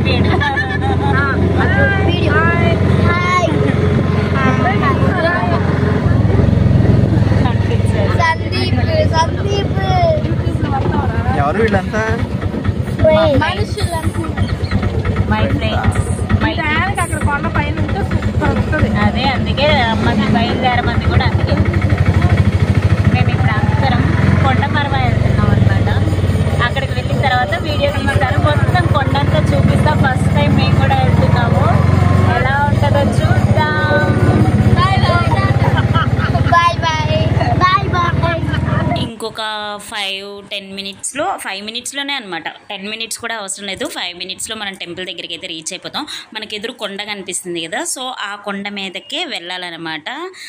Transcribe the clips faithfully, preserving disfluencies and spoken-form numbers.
ఎవరు వీళ్ళంతా? My friends. అక్కడ కొండ పైన ఉంటే సూపర్ ఉంటుంది. అదే అందుకే మంది బయలుదేరమంది కూడా అందుకే. మేము ఇప్పుడు అందరం కొండ పర్వ వెళ్తున్నాం అనమాట. అక్కడికి వెళ్ళిన తర్వాత వీడియో తీస్తారు, మొత్తం కొండంతా చూపిస్తా. ఫస్ట్ టైం మేము కూడా వెళ్తున్నాము, ఎలా ఉంటుందో చూద్దాం. ఇంకొక ఫైవ్ టెన్ మినిట్స్లో ఫైవ్ మినిట్స్లోనే అనమాట టెన్ మినిట్స్ కూడా అవసరం లేదు, ఫైవ్ మినిట్స్లో మనం టెంపుల్ దగ్గరికి అయితే రీచ్ అయిపోతాం. మనకి ఎదురు కొండ కనిపిస్తుంది కదా, సో ఆ కొండ మీదకే వెళ్ళాలన్నమాట.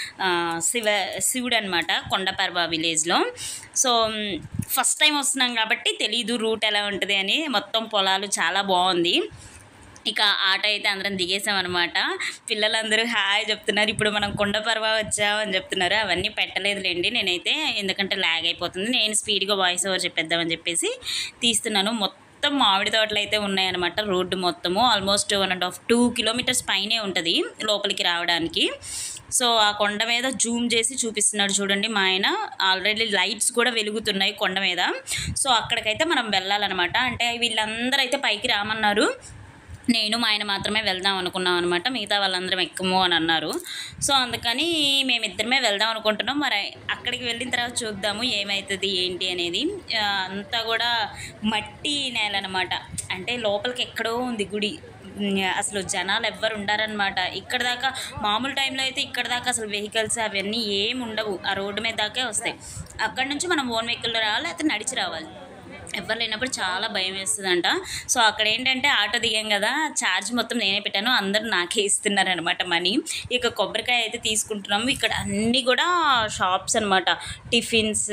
శివ శివుడు అనమాట కొండపర్వ విలేజ్లో. సో ఫస్ట్ టైం వస్తున్నాం కాబట్టి తెలీదు రూట్ ఎలా ఉంటుంది అని. మొత్తం పొలాలు చాలా బాగుంది. ఇక ఆట అయితే అందరం దిగేసామన్నమాట. పిల్లలందరూ హాయ్ చెప్తున్నారు. ఇప్పుడు మనం కొండపర్వ వచ్చామని చెప్తున్నారు. అవన్నీ పెట్టలేదులేండి నేనైతే, ఎందుకంటే ల్యాగ్ అయిపోతుంది. నేను స్పీడ్గా వాయిస్ ఓవర్ చెప్పేద్దామని చెప్పేసి తీస్తున్నాను. మొత్తం మామిడి తోటలు అయితే ఉన్నాయన్నమాట. రోడ్డు మొత్తము almost one and half two kilometers పైనే ఉంటుంది లోపలికి రావడానికి. సో ఆ కొండ మీద జూమ్ చేసి చూపిస్తున్నాడు చూడండి మా ఆయన. ఆల్రెడీ లైట్స్ కూడా వెలుగుతున్నాయి కొండ మీద. సో అక్కడికైతే మనం వెళ్ళాలన్నమాట. అంటే వీళ్ళందరూ అయితే పైకి రామన్నారు, నేను మా ఆయన మాత్రమే వెళ్దాం అనుకున్నాం అనమాట. మిగతా వాళ్ళందరం ఎక్కము అని అన్నారు. సో అందుకని మేమిద్దరమే వెళ్దాం అనుకుంటున్నాం. మరి అక్కడికి వెళ్ళిన తర్వాత చూద్దాము ఏమవుతుంది ఏంటి అనేది. అంతా కూడా మట్టి నేల అనమాట. అంటే లోపలికి ఎక్కడో ఉంది గుడి, అసలు జనాలు ఎవ్వరు ఉండారనమాట. ఇక్కడ దాకా మామూలు టైంలో అయితే ఇక్కడ దాకా అసలు వెహికల్స్ అవన్నీ ఏమి ఉండవు, ఆ రోడ్డు మీద దాకే వస్తాయి. అక్కడ నుంచి మనం ఓన్ వెహికల్లో రావాలి, అయితే నడిచి రావాలి. ఎవరు లేనప్పుడు చాలా భయం వేస్తుందంట. సో అక్కడ ఏంటంటే ఆటో దిగాం కదా, ఛార్జ్ మొత్తం నేనే పెట్టాను, అందరూ నాకే ఇస్తున్నారనమాట మనీ. ఇక కొబ్బరికాయ అయితే తీసుకుంటున్నాము. ఇక్కడ అన్నీ కూడా షాప్స్ అనమాట. టిఫిన్స్,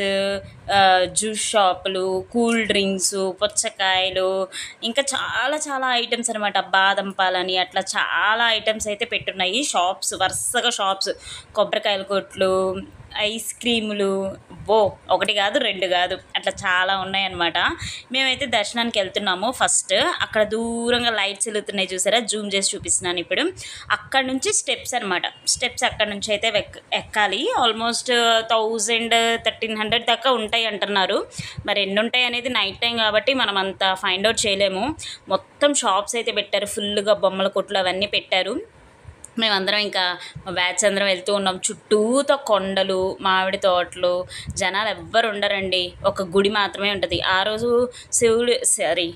జ్యూస్ షాపులు, కూల్ డ్రింక్స్, పుచ్చకాయలు, ఇంకా చాలా చాలా ఐటమ్స్ అనమాట. బాదం పాలని అట్లా చాలా ఐటమ్స్ అయితే పెట్టున్నాయి. షాప్స్ వరుసగా షాప్స్, కొబ్బరికాయల కొట్లు, ఐస్ క్రీములు, ఓ ఒకటి కాదు రెండు కాదు అట్లా చాలా ఉన్నాయన్నమాట. మేమైతే దర్శనానికి వెళ్తున్నాము. ఫస్ట్ అక్కడ దూరంగా లైట్స్ వెలుగుతున్నాయి చూసారా, జూమ్ చేసి చూపిస్తున్నాను ఇప్పుడు. అక్కడ నుంచి స్టెప్స్ అనమాట. స్టెప్స్ అక్కడ నుంచి అయితే ఎక్కాలి. ఆల్మోస్ట్ థౌజండ్ థర్టీన్ హండ్రెడ్ దాకా ఉంటాయి అంటున్నారు. మరి ఎన్ని ఉంటాయి అనేది నైట్ టైం కాబట్టి మనం అంత ఫైండ్ అవుట్ చేయలేము. మొత్తం షాప్స్ అయితే పెట్టారు, ఫుల్గా బొమ్మల కొట్లు అవన్నీ పెట్టారు. మేమందరం ఇంకా బ్యాచ్ అందరం వెళ్తూ ఉన్నాం. చుట్టూతో కొండలు, మామిడి తోటలు, జనాలు ఎవ్వరు ఉండరండి. ఒక గుడి మాత్రమే ఉంటుంది. ఆ రోజు శివుడు సారీ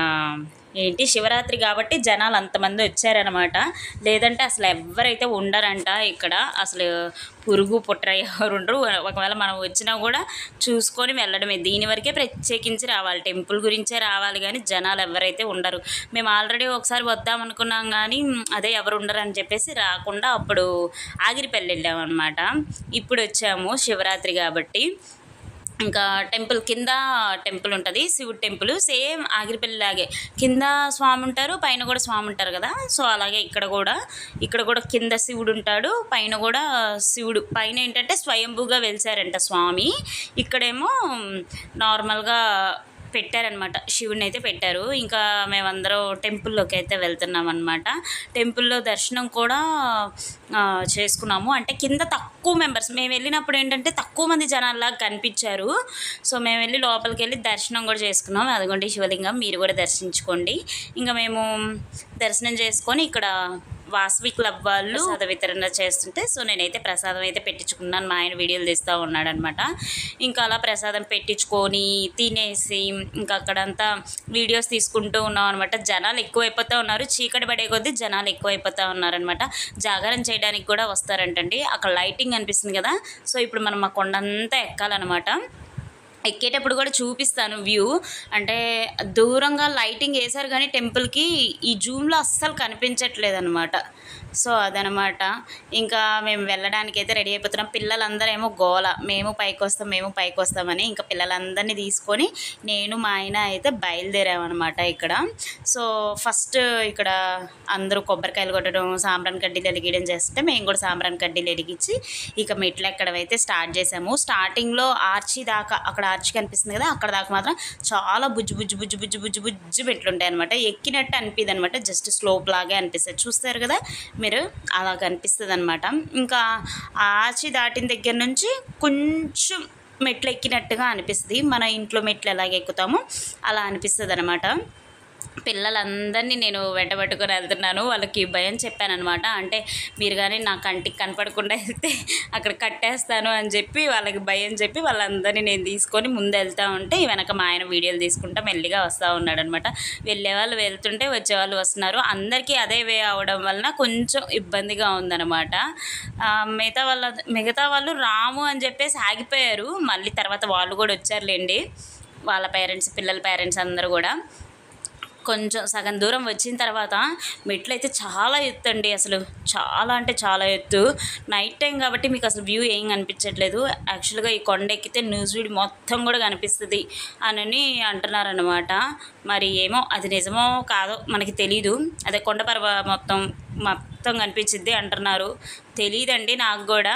ఏంటి శివరాత్రి కాబట్టి జనాలు అంతమంది వచ్చారనమాట. లేదంటే అసలు ఎవరైతే ఉండరంట ఇక్కడ. అసలు పురుగు పుట్ర ఎవరు ఉండరు. ఒకవేళ మనం వచ్చినా కూడా చూసుకొని వెళ్ళడమే. దీని వరకే ప్రత్యేకించి రావాలి, టెంపుల్ గురించే రావాలి, కానీ జనాలు ఎవరైతే ఉండరు. మేము ఆల్రెడీ ఒకసారి వద్దాం అనుకున్నాం కానీ అదే ఎవరు ఉండరు అని చెప్పేసి రాకుండా అప్పుడు ఆగిరిపల్లి వెళ్ళాము అనమాట. ఇప్పుడు వచ్చాము శివరాత్రి కాబట్టి. ఇంకా టెంపుల్ కింద టెంపుల్ ఉంటుంది, శివుడు టెంపుల్. సేమ్ ఆగిరిపల్లి లాగే కింద స్వామి ఉంటారు, పైన కూడా స్వామి ఉంటారు కదా. సో అలాగే ఇక్కడ కూడా ఇక్కడ కూడా కింద శివుడు ఉంటాడు, పైన కూడా శివుడు. పైన ఏంటంటే స్వయంభూగా వెలిసారంట స్వామి. ఇక్కడేమో నార్మల్గా పెట్టారనమాట, శివుడిని అయితే పెట్టారు. ఇంకా మేమందరం టెంపుల్లోకి అయితే వెళ్తున్నాం అనమాట. టెంపుల్లో దర్శనం కూడా చేసుకున్నాము. అంటే కింద తక్కువ మెంబర్స్, మేము వెళ్ళినప్పుడు ఏంటంటే తక్కువ మంది జనాల్లాగా కనిపించారు. సో మేము వెళ్ళి లోపలికి వెళ్ళి దర్శనం కూడా చేసుకున్నాం. అదిగోండి శివలింగం, మీరు కూడా దర్శించుకోండి. ఇంకా మేము దర్శనం చేసుకొని ఇక్కడ వాసవి క్లబ్ వాళ్ళు ప్రసాద వితరణ చేస్తుంటే సో నేనైతే ప్రసాదం అయితే పెట్టించుకున్నాను. మా ఆయన వీడియోలు తీస్తూ ఉన్నాడు అనమాట. ఇంకా అలా ప్రసాదం పెట్టించుకొని తినేసి ఇంకా అక్కడంతా వీడియోస్ తీసుకుంటూ ఉన్నాం అనమాట. జనాలు ఎక్కువైపోతూ ఉన్నారు, చీకటి పడే కొద్దీ జనాలు ఎక్కువైపోతూ ఉన్నారనమాట. జాగరణ చేయడానికి కూడా వస్తారంటండి. అక్కడ లైటింగ్ అనిపిస్తుంది కదా. సో ఇప్పుడు మనం ఆ కొండంతా ఎక్కాలన్నమాట. ఎక్కేటప్పుడు కూడా చూపిస్తాను వ్యూ. అంటే దూరంగా లైటింగ్ వేశారు కానీ టెంపుల్కి ఈ జూమ్లో అస్సలు కనిపించట్లేదు అనమాట. సో అదనమాట. ఇంకా మేము వెళ్ళడానికైతే రెడీ అయిపోతున్నాం. పిల్లలందరూ ఏమో గోల, మేము పైకి వస్తాం మేము పైకి వస్తామని. ఇంకా పిల్లలందరినీ తీసుకొని నేను మా ఆయన అయితే బయలుదేరామన్నమాట ఇక్కడ. సో ఫస్ట్ ఇక్కడ అందరూ కొబ్బరికాయలు కొట్టడం, సాంబ్రాన్ కడ్డీలు వెలిగించడం చేస్తే మేము కూడా సాంబ్రాన్ కడ్డీలు వెలిగించి ఇక మెట్లు ఎక్కడం అయితే స్టార్ట్ చేసాము. స్టార్టింగ్లో ఆర్చి దాకా, అక్కడ ఆర్చి కనిపిస్తుంది కదా, అక్కడ దాకా మాత్రం చాలా బుజ్జు బుజ్జు బుజ్జు బుజ్జు బుజ్జు బుజ్జు మెట్లు ఉంటాయి అనమాట. ఎక్కినట్టు అనిపిది అనమాట, జస్ట్ స్లోప్ లాగే అనిపిస్తుంది. చూస్తారు కదా మీరు, అలా కనిపిస్తుంది అనమాట. ఇంకా ఆర్చి దాటిన దగ్గర నుంచి కొంచెం మెట్లు ఎక్కినట్టుగా అనిపిస్తుంది. మన ఇంట్లో మెట్లు ఎలాగ ఎక్కుతామో అలా అనిపిస్తుంది అనమాట. పిల్లలందరినీ నేను వెంటబట్టుకొని వెళ్తున్నాను. వాళ్ళకి భయం చెప్పానమాట. అంటే మీరు కానీ నా కంటికి కనపడకుండా వెళ్తే అక్కడ కట్టేస్తాను అని చెప్పి వాళ్ళకి భయం చెప్పి వాళ్ళందరినీ నేను తీసుకొని ముందు వెళ్తూ ఉంటే వెనక మా ఆయన వీడియోలు తీసుకుంటా మెల్లిగా వస్తూ ఉన్నాడు అనమాట. వెళ్ళే వాళ్ళు వెళ్తుంటే వచ్చేవాళ్ళు వస్తున్నారు. అందరికీ అదే వే అవడం వలన కొంచెం ఇబ్బందిగా ఉందన్నమాట. మిగతా వాళ్ళ మిగతా వాళ్ళు రాము అని చెప్పేసి ఆగిపోయారు. మళ్ళీ తర్వాత వాళ్ళు కూడా వచ్చారులేండి, వాళ్ళ పేరెంట్స్, పిల్లల పేరెంట్స్ అందరూ కూడా. కొంచెం సగం దూరం వచ్చిన తర్వాత మెట్లు అయితే చాలా ఎత్తు అండి, అసలు చాలా అంటే చాలా ఎత్తు. నైట్ టైం కాబట్టి మీకు అసలు వ్యూ ఏం కనిపించట్లేదు. యాక్చువల్గా ఈ కొండ ఎక్కితే న్యూస్ వీడియో మొత్తం కూడా కనిపిస్తుంది అని అంటున్నారనమాట. మరి ఏమో అది నిజమో కాదో మనకి తెలీదు. అదే కొండ పర్వ మొత్తం మొత్తం కనిపించిద్ది అంటున్నారు, తెలియదండి నాకు కూడా.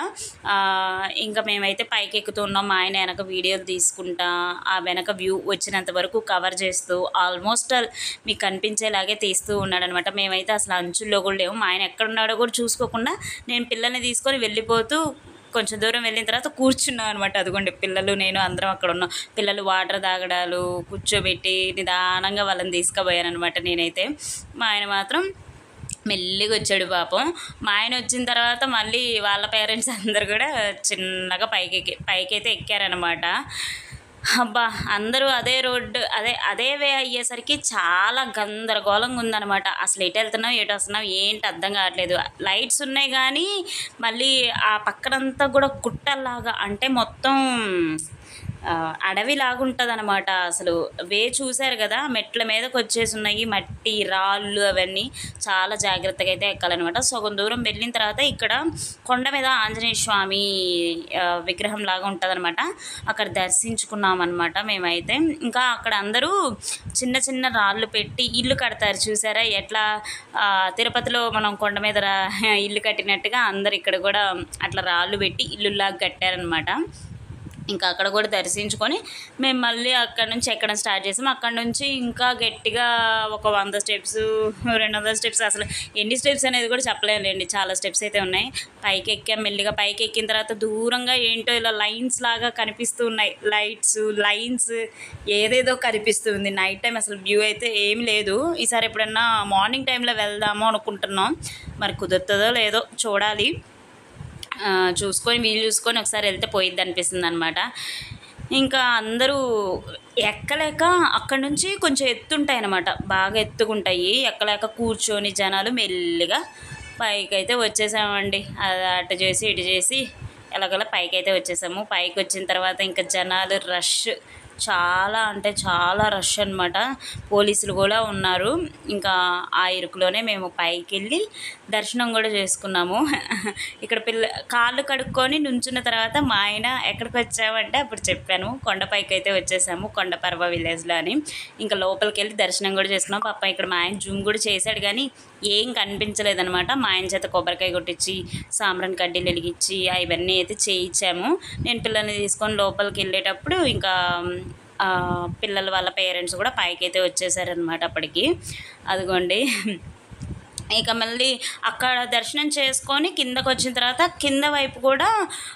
ఇంకా మేమైతే పైకి ఎక్కుతున్నాం. మా ఆయన వెనక వీడియోలు తీసుకుంటా ఆ వెనక వ్యూ వచ్చినంత వరకు కవర్ చేస్తూ ఆల్మోస్ట్ మీకు కనిపించేలాగే తీస్తూ ఉన్నాడనమాట. మేమైతే అసలు అంచుల్లో కూడా లేవు. మా ఆయన ఎక్కడున్నాడో కూడా చూసుకోకుండా నేను పిల్లల్ని తీసుకొని వెళ్ళిపోతూ కొంచెం దూరం వెళ్ళిన తర్వాత కూర్చున్నాం అనమాట. అదిగోండి పిల్లలు నేను అందరం అక్కడ ఉన్నాం. పిల్లలు వాటర్ తాగడాలు కూర్చోబెట్టి నిదానంగా వాళ్ళని తీసుకుపోయాను అనమాట నేనైతే. మా ఆయన మాత్రం మెల్లిగా వచ్చాడు పాపం. మా ఆయన వచ్చిన తర్వాత మళ్ళీ వాళ్ళ పేరెంట్స్ అందరు కూడా చిన్నగా పైకి ఎక్కి పైకైతే ఎక్కారనమాట. అబ్బా అందరూ అదే రోడ్డు అదే అదే వే అయ్యేసరికి చాలా గందరగోళంగా ఉందన్నమాట. అసలు ఎటు వెళ్తున్నాం ఎటు వస్తున్నాం ఏంటి అర్థం కావట్లేదు. లైట్స్ ఉన్నాయి కానీ మళ్ళీ ఆ పక్కనంతా కూడా గుట్టల్లాగా, అంటే మొత్తం అడవిలాగా ఉంటుంది అనమాట. అసలు వే చూశారు కదా, మెట్ల మీదకి వచ్చేసి ఉన్నాయి మట్టి రాళ్ళు అవన్నీ. చాలా జాగ్రత్తగా అయితే ఎక్కాలన్నమాట. సగం దూరం వెళ్ళిన తర్వాత ఇక్కడ కొండ మీద ఆంజనేయ స్వామి విగ్రహం లాగా ఉంటుంది అనమాట. అక్కడ దర్శించుకున్నాం అనమాట మేమైతే. ఇంకా అక్కడ అందరూ చిన్న చిన్న రాళ్ళు పెట్టి ఇల్లు కడతారు చూసారా, ఎట్లా తిరుపతిలో మనం కొండ మీద ఇల్లు కట్టినట్టుగా అందరు ఇక్కడ కూడా అట్లా రాళ్ళు పెట్టి ఇల్లులాగా కట్టారనమాట. ఇంకా అక్కడ కూడా దర్శించుకొని మేము మళ్ళీ అక్కడ నుంచి ఎక్కడం స్టార్ట్ చేసాము. అక్కడ నుంచి ఇంకా గట్టిగా ఒక వంద స్టెప్స్ రెండు వందల స్టెప్స్, అసలు ఎన్ని స్టెప్స్ అనేది కూడా చెప్పలేండి, చాలా స్టెప్స్ అయితే ఉన్నాయి. పైకి ఎక్కాం. మెల్లిగా పైకి ఎక్కిన తర్వాత దూరంగా ఏంటో ఇలా లైన్స్ లాగా కనిపిస్తూ ఉన్నాయి, లైట్స్ లైన్స్ ఏదేదో కనిపిస్తుంది. నైట్ టైం అసలు వ్యూ అయితే ఏం లేదు. ఈసారి ఎప్పుడన్నా మార్నింగ్ టైంలో వెళ్దాము అనుకుంటున్నాం, మరి కుదురుతుందో లేదో చూడాలి. చూసుకొని వీలు చూసుకొని ఒకసారి వెళ్తే పోయిద్ది అనిపిస్తుంది అనమాట. ఇంకా అందరూ ఎక్కలేక అక్కడ నుంచి కొంచెం ఎత్తుంటాయి అన్నమాట, బాగా ఎత్తుకుంటాయి. ఎక్కలేక కూర్చొని జనాలు మెల్లిగా పైకి అయితే వచ్చేసామండి. అది అటు చేసి ఇటు చేసి ఎలాగోలా పైకి అయితే వచ్చేసాము. పైకి వచ్చిన తర్వాత ఇంకా జనాలు రష్, చాలా అంటే చాలా రష్ అనమాట. పోలీసులు కూడా ఉన్నారు. ఇంకా ఆ ఇరుకులోనే మేము పైకి వెళ్ళి దర్శనం కూడా చేసుకున్నాము. ఇక్కడ పిల్ల కాళ్ళు కడుక్కొని నుంచున్న తర్వాత మా ఆయన ఎక్కడికి వచ్చామంటే అప్పుడు చెప్పాను, కొండపైకి అయితే వచ్చేసాము, కొండ పర్వ విలేజ్లో అని. ఇంకా లోపలికి వెళ్ళి దర్శనం కూడా చేసుకున్నాం. పాప ఇక్కడ మా ఆయన జూమ్ కూడా చేశాడు కానీ ఏం కనిపించలేదనమాట. మా ఆయన చేత కొబ్బరికాయ కొట్టించి సాంబ్రాన్ కడ్డీలు వెలిగించి అవన్నీ అయితే చేయించాము. నేను పిల్లల్ని తీసుకొని లోపలికి వెళ్ళేటప్పుడు ఇంకా పిల్లల వాళ్ళ పేరెంట్స్ కూడా పైకి అయితే వచ్చేసారనమాట అప్పటికి. అదిగోండి ఇక మళ్ళీ అక్కడ దర్శనం చేసుకొని కిందకు వచ్చిన తర్వాత కింద వైపు కూడా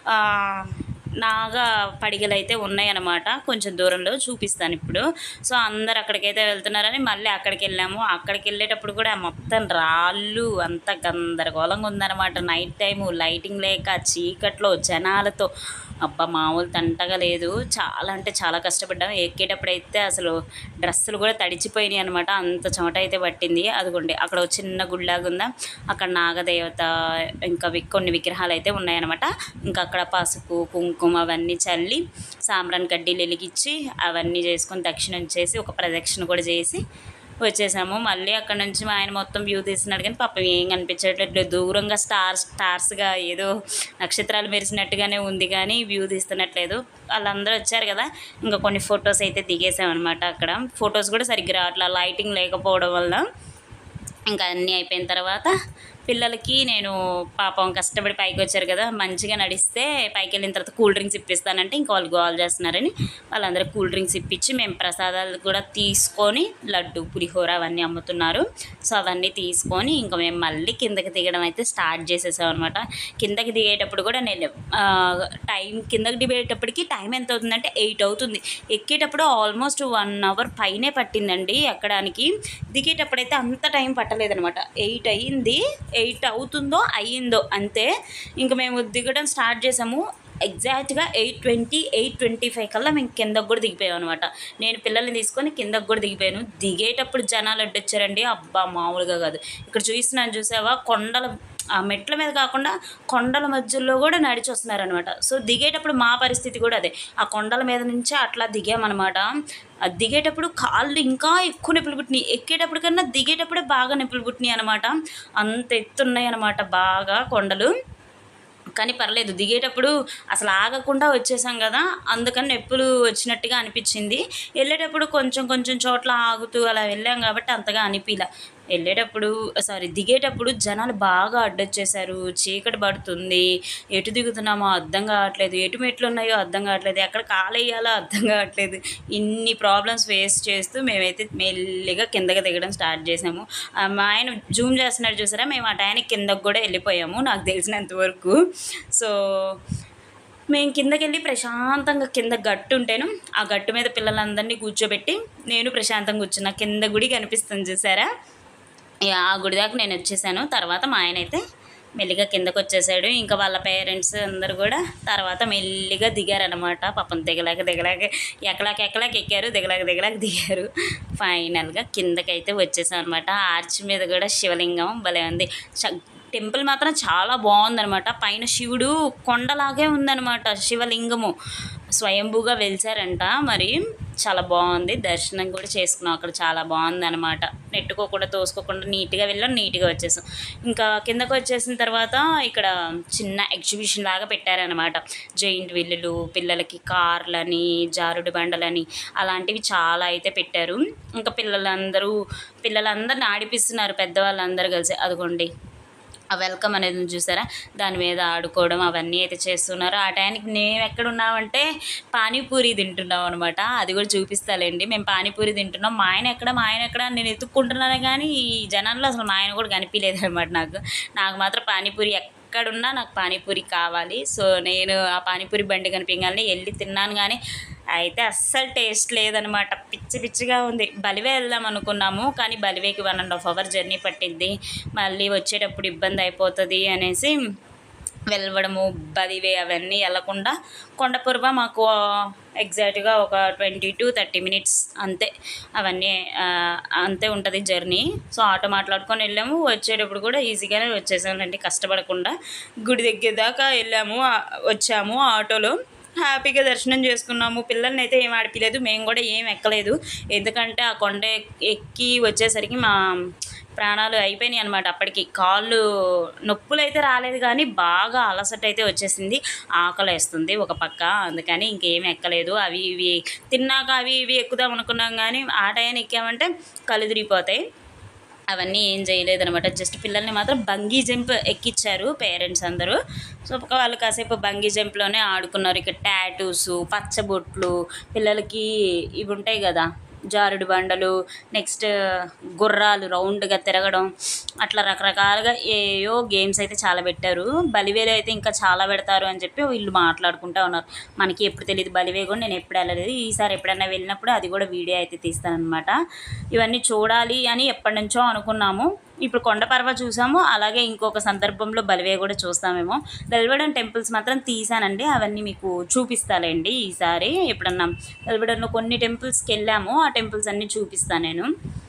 నాగా పడిగలు అయితే ఉన్నాయన్నమాట, కొంచెం దూరంలో చూపిస్తాను ఇప్పుడు. సో అందరు అక్కడికైతే వెళ్తున్నారని మళ్ళీ అక్కడికి వెళ్ళాము. అక్కడికి వెళ్ళేటప్పుడు కూడా మొత్తం రాళ్ళు అంత గందరగోళంగా ఉందన్నమాట. నైట్ టైము లైటింగ్ లేక చీకట్లో జనాలతో అబ్బా మామూలు తంటగా లేదు. చాలా అంటే చాలా కష్టపడ్డాము. ఎక్కేటప్పుడు అయితే అసలు డ్రెస్సులు కూడా తడిచిపోయినాయి అనమాట, అంత చెమట అయితే పట్టింది. అదిగోండి అక్కడ ఒక చిన్న గుడిలాగా ఉందా, అక్కడ నాగదేవత ఇంకా కొన్ని విగ్రహాలు అయితే ఉన్నాయన్నమాట. ఇంకా అక్కడ పసుపు కుంకుమ అవన్నీ చల్లి సాంబ్రాన్ కడ్డీలు వెలిగించి అవన్నీ చేసుకొని దక్షిణం చేసి ఒక ప్రదక్షిణ కూడా చేసి వచ్చేసాము. మళ్ళీ అక్కడ నుంచి మా ఆయన మొత్తం వ్యూ తీస్తున్నాడు కానీ పాపం ఏం కనిపించట్లేదు. దూరంగా స్టార్స్ స్టార్స్గా ఏదో నక్షత్రాలు మెరిసినట్టుగానే ఉంది కానీ వ్యూ తీస్తున్నట్లేదు. వాళ్ళందరూ వచ్చారు కదా, ఇంకా కొన్ని ఫొటోస్ అయితే దిగేసామన్నమాట. అక్కడ ఫొటోస్ కూడా సరిగ్గా రావట్లా, లైటింగ్ లేకపోవడం వల్ల. ఇంకా అన్నీ అయిపోయిన తర్వాత పిల్లలకి నేను పాపం కష్టపడి పైకి వచ్చారు కదా, మంచిగా నడిస్తే పైకి వెళ్ళిన తర్వాత కూల్ డ్రింక్స్ ఇప్పిస్తానంటే ఇంకా వాళ్ళు గోల్ చేస్తున్నారని వాళ్ళందరూ కూల్ డ్రింక్స్ ఇప్పించి మేము ప్రసాదాలు కూడా తీసుకొని, లడ్డు పులిహోర అవన్నీ అమ్ముతున్నారు. సో అవన్నీ తీసుకొని ఇంకా మేము మళ్ళీ కిందకి దిగడం అయితే స్టార్ట్ చేసేసాం అనమాట. కిందకి దిగేటప్పుడు కూడా నేను టైం కిందకి దిగేటప్పటికి టైం ఎంత అవుతుందంటే ఎయిట్ అవుతుంది. ఎక్కేటప్పుడు ఆల్మోస్ట్ వన్ అవర్ పైనే పట్టిందండి ఎక్కడానికి. దిగేటప్పుడైతే అంత టైం పట్టలేదనమాట. ఎయిట్ అయ్యింది, ఎయిట్ అవుతుందో అయ్యిందో అంతే. ఇంకా మేము దిగడం స్టార్ట్ చేసాము. ఎగ్జాక్ట్గా eight twenty eight twenty five కల్లా మేము కిందకు కూడా దిగిపోయాం అనమాట. నేను పిల్లల్ని తీసుకొని కిందకు కూడా దిగిపోయాను. దిగేటప్పుడు జనాలు అడ్డొచ్చారండి, అబ్బా మామూలుగా కాదు. ఇక్కడ చూస్తున్నాను చూసావా, కొండల ఆ మెట్ల మీద కాకుండా కొండల మధ్యలో కూడా నడిచి వస్తున్నారనమాట. సో దిగేటప్పుడు మా పరిస్థితి కూడా అదే, ఆ కొండల మీద నుంచే అట్లా దిగామన్నమాట. దిగేటప్పుడు కాళ్ళు ఇంకా ఎక్కువ నొప్పులు పుట్టినాయి, ఎక్కేటప్పుడు కన్నా దిగేటప్పుడే బాగా నొప్పులు పుట్టినాయి అనమాట. అంత ఎత్తున్నాయి అనమాట బాగా కొండలు. కానీ పర్లేదు, దిగేటప్పుడు అసలు ఆగకుండా వచ్చేసాం కదా, అందుకని నొప్పులు వచ్చినట్టుగా అనిపించింది. వెళ్ళేటప్పుడు కొంచెం కొంచెం చోట్ల ఆగుతూ అలా వెళ్ళాం కాబట్టి అంతగా అనిపిలా. వెళ్ళేటప్పుడు సారీ దిగేటప్పుడు జనాలు బాగా అడ్డొచ్చేసారు. చీకటి పడుతుంది, ఎటు దిగుతున్నామో అర్థం కావట్లేదు, ఎటు మెట్లు ఉన్నాయో అర్థం కావట్లేదు, ఎక్కడ కాలేయాలో అర్థం కావట్లేదు. ఇన్ని ప్రాబ్లమ్స్ ఫేస్ చేస్తూ మేమైతే మెల్లిగా కిందకి దిగడం స్టార్ట్ చేసాము. మా ఆయన జూమ్ చేస్తున్నాడు చూసారా, మేము ఆ టైంకి కిందకు కూడా వెళ్ళిపోయాము నాకు తెలిసినంత వరకు. సో మేము కిందకి వెళ్ళి ప్రశాంతంగా, కింద గట్టు ఉంటేను ఆ గట్టు మీద పిల్లలందరినీ కూర్చోబెట్టి నేను ప్రశాంతంగా కూర్చున్నా. కింద గుడి కనిపిస్తుంది చూసారా, ఆ గుడి దాకా నేను వచ్చేసాను. తర్వాత మా ఆయన అయితే మెల్లిగా కిందకు వచ్చేసాడు. ఇంకా వాళ్ళ పేరెంట్స్ అందరు కూడా తర్వాత మెల్లిగా దిగారనమాట. పాపం దిగలేక దిగలేక ఎక్కలాక ఎక్కలాక ఎక్కారు, దిగలేక దిగలేక దిగారు. ఫైనల్గా కిందకైతే వచ్చేసాం అనమాట. ఆర్చ్ మీద కూడా శివలింగం భలే ఉంది. టెంపుల్ మాత్రం చాలా బాగుందనమాట. పైన శివుడు కొండలాగే ఉందనమాట, శివలింగము స్వయంభూగా వెలిచారంట. మరి చాలా బాగుంది, దర్శనం కూడా చేసుకున్నాం అక్కడ. చాలా బాగుంది అనమాట. నెట్టుకోకుండా తోసుకోకుండా నీట్గా వెళ్ళాం, నీట్గా వచ్చేసాం. ఇంకా కిందకు వచ్చేసిన తర్వాత ఇక్కడ చిన్న ఎగ్జిబిషన్ లాగా పెట్టారనమాట. జైంట్ వీల్లులు, పిల్లలకి కార్లని, జారుడు బండలని అలాంటివి చాలా అయితే పెట్టారు. ఇంకా పిల్లలందరూ పిల్లలందరిని ఆడిపిస్తున్నారు పెద్దవాళ్ళందరూ కలిసి. అదిగోండి ఆ వెల్కమ్ అనేది చూసారా, దాని మీద ఆడుకోవడం అవన్నీ అయితే చేస్తున్నారు. ఆ టైంకి మేము ఎక్కడున్నామంటే పానీపూరి తింటున్నాం అనమాట. అది కూడా చూపిస్తాలేండి. మేము పానీపూరి తింటున్నాం. మా ఆయన ఎక్కడ మా ఆయన ఎక్కడ నేను ఎత్తుక్కుంటున్నాను కానీ ఈ జనాల్లో అసలు మా ఆయన కూడా కనిపించలేదు అనమాట. నాకు నాకు మాత్రం పానీపూరి ఎక్కడున్నా నాకు పానీపూరి కావాలి. సో నేను ఆ పానీపూరి బండి కనిపించాలని వెళ్ళి తిన్నాను కానీ అయితే అస్సలు టేస్ట్ లేదనమాట. పిచ్చి పిచ్చిగా ఉంది. బలివే వెళ్దాం అనుకున్నాము కానీ బలివేకి one and half hour journey పట్టింది. మళ్ళీ వచ్చేటప్పుడు ఇబ్బంది అయిపోతుంది అనేసి వెళ్ళడము బలివే అవన్నీ వెళ్ళకుండా కొండపురవ మాకు ఎగ్జాక్ట్గా ఒక ట్వంటీ టు థర్టీ మినిట్స్ అంతే, అవన్నీ అంతే ఉంటుంది జర్నీ. సో ఆటో మాట్లాడుకొని వెళ్ళాము. వచ్చేటప్పుడు కూడా ఈజీగానే వచ్చేసామండి, కష్టపడకుండా. గుడి దగ్గర దాకా వెళ్ళాము, వచ్చాము ఆటోలో. హ్యాపీగా దర్శనం చేసుకున్నాము. పిల్లల్ని అయితే ఏం ఆడిపిలేదు, మేము కూడా ఏం ఎక్కలేదు. ఎందుకంటే ఆ కొండ ఎక్కి వచ్చేసరికి మా ప్రాణాలు అయిపోయినాయి అనమాట. అప్పటికి కాళ్ళు నొప్పులు అయితే రాలేదు కానీ బాగా అలసట అయితే వచ్చేసింది, ఆకలి వేస్తుంది ఒక పక్క. అందుకని ఇంకేం ఎక్కలేదు. అవి ఇవి తిన్నాక అవి ఇవి ఎక్కుదాం అనుకున్నాం కానీ ఆ టైం ఎక్కామంటే కళ్ళు తిరిగిపోతాయి. అవన్నీ ఏం చేయలేదనమాట. జస్ట్ పిల్లల్ని మాత్రం బంగీ జంప్ ఎక్కించారు పేరెంట్స్ అందరూ. సో వాళ్ళు కాసేపు బంగీ జంప్లోనే ఆడుకున్నారు. ఇక్కడ టాటూస్, పచ్చబొట్లు, పిల్లలకి ఇవి ఉంటాయి కదా జారుడు బండలు, నెక్స్ట్ గుర్రాలు రౌండ్గా తిరగడం, అట్లా రకరకాలుగా ఏయో గేమ్స్ అయితే చాలా పెట్టారు. బలివేలు అయితే ఇంకా చాలా పెడతారు అని చెప్పి వీళ్ళు మాట్లాడుకుంటూ ఉన్నారు. మనకి ఎప్పుడు తెలియదు బలివే కూడా, నేను ఎప్పుడు వెళ్ళలేదు. ఈసారి ఎప్పుడైనా వెళ్ళినప్పుడు అది కూడా వీడియో అయితే తీస్తానమాట. ఇవన్నీ చూడాలి అని ఎప్పటి నుంచో అనుకున్నాము. ఇప్పుడు కొండపర్వ చూసాము, అలాగే ఇంకొక సందర్భంలో బలివే కూడా చూస్తామేమో. వెల్వడన్ టెంపుల్స్ మాత్రం తీసానండి, అవన్నీ మీకు చూపిస్తాలేండి ఈసారి. ఎప్పుడన్నా వెల్వడన్లో కొన్ని టెంపుల్స్కి వెళ్ళాము, ఆ టెంపుల్స్ అన్నీ చూపిస్తాను నేను.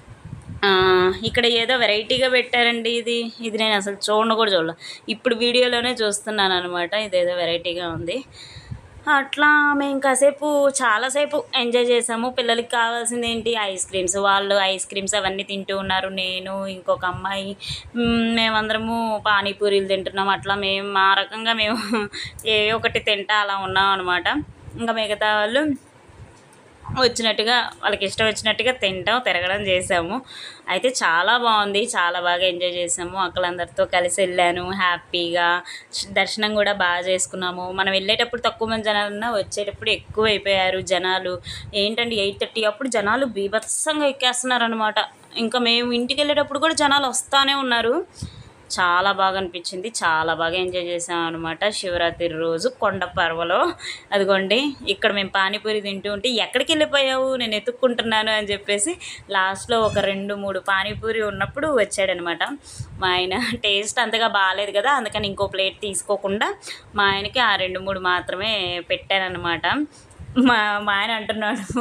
ఇక్కడ ఏదో వెరైటీగా పెట్టారండి. ఇది ఇది నేను అసలు చూడను కూడా చూడలే, ఇప్పుడు వీడియోలోనే చూస్తున్నాను అనమాట. ఇదేదో వెరైటీగా ఉంది. అట్లా మేము కాసేపు చాలాసేపు ఎంజాయ్ చేసాము. పిల్లలకి కావాల్సింది ఏంటి, ఐస్ క్రీమ్స్. వాళ్ళు ఐస్ క్రీమ్స్ అవన్నీ తింటూ ఉన్నారు. నేను ఇంకొక అమ్మాయి మేమందరము పానీపూరీలు తింటున్నాం. అట్లా మేము మా రకంగా మేము ఏ ఒకటి తింటా అలా ఉన్నాం అనమాట. ఇంకా మిగతా వాళ్ళు వచ్చినట్టుగా వాళ్ళకి ఇష్టం వచ్చినట్టుగా తింటాం తిరగడం చేసాము. అయితే చాలా బాగుంది, చాలా బాగా ఎంజాయ్ చేసాము. అక్కలందరితో కలిసి వెళ్ళాను హ్యాపీగా. దర్శనం కూడా బాగా చేసుకున్నాము. మనం వెళ్ళేటప్పుడు తక్కువ మంది జనాలు ఉన్నా వచ్చేటప్పుడు ఎక్కువ అయిపోయారు జనాలు. ఏంటంటే ఎయిట్ థర్టీ అప్పుడు జనాలు బీభత్సంగా ఎక్కేస్తున్నారు అనమాట. ఇంకా మేము ఇంటికి వెళ్ళేటప్పుడు కూడా జనాలు వస్తూనే ఉన్నారు. చాలా బాగా అనిపించింది, చాలా బాగా ఎంజాయ్ చేసాం అనమాట. శివరాత్రి రోజు కొండ పర్వలో అదిగోండి ఇక్కడ మేము పానీపూరి తింటూ ఉంటే ఎక్కడికి వెళ్ళిపోయావు నేను ఎత్తుక్కుంటున్నాను అని చెప్పేసి లాస్ట్లో ఒక రెండు మూడు పానీపూరి ఉన్నప్పుడు వచ్చాడనమాట. మా ఆయన టేస్ట్ అంతగా బాగాలేదు కదా, అందుకని ఇంకో ప్లేట్ తీసుకోకుండా మా ఆయనకి ఆ రెండు మూడు మాత్రమే పెట్టానమాట. మా మా ఆయన అంటున్నాడు,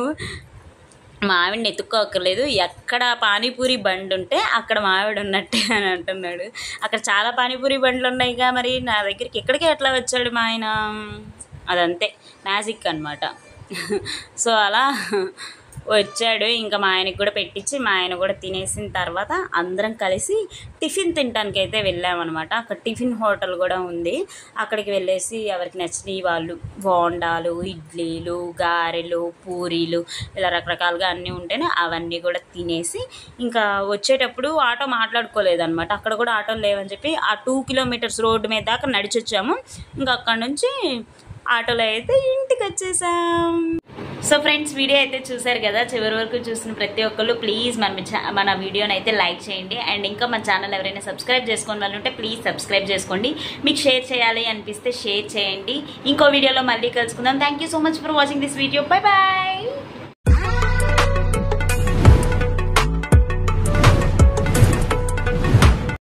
మావిడిని ఎత్తుక్కోక్కర్లేదు, ఎక్కడ పానీపూరి బండి ఉంటే అక్కడ మావిడ ఉన్నట్టే అని అంటున్నాడు. అక్కడ చాలా పానీపూరి బండ్లు ఉన్నాయిగా, మరి నా దగ్గరికి ఎక్కడికి ఎట్లా వచ్చాడు మా ఆయన. అదంతే మ్యాజిక్ అనమాట. సో అలా వచ్చాడు. ఇంకా మా ఆయనకి కూడా పెట్టించి మా ఆయన కూడా తినేసిన తర్వాత అందరం కలిసి టిఫిన్ తినడానికి అయితే వెళ్ళామన్నమాట. అక్కడ టిఫిన్ హోటల్ కూడా ఉంది. అక్కడికి వెళ్ళేసి ఎవరికి నచ్చినవి వాళ్ళు బోండాలు, ఇడ్లీలు, గారెలు, పూరీలు ఇలా రకరకాలుగా అన్నీ ఉంటేనే అవన్నీ కూడా తినేసి ఇంకా వచ్చేటప్పుడు ఆటో మాట్లాడుకోలేదన్నమాట. అక్కడ కూడా ఆటోలు లేవని చెప్పి ఆ టూ కిలోమీటర్స్ రోడ్డు మీద దాకా నడిచి వచ్చాము. ఇంకా అక్కడ నుంచి ఆటోలో అయితే ఇంటికి వచ్చేసాం. సో ఫ్రెండ్స్, వీడియో అయితే చూసారు కదా, చివరి వరకు చూసిన ప్రతి ఒక్కళ్ళు ప్లీజ్ మన మన వీడియోని అయితే లైక్ చేయండి. అండ్ ఇంకా మన ఛానల్ ఎవరైనా సబ్స్క్రైబ్ చేసుకోని వాళ్ళు ఉంటే ప్లీజ్ సబ్స్క్రైబ్ చేసుకోండి. మీకు షేర్ చేయాలి అనిపిస్తే షేర్ చేయండి. ఇంకో వీడియోలో మళ్ళీ కలుసుకుందాం. Thank you so much for watching this video. Bye bye.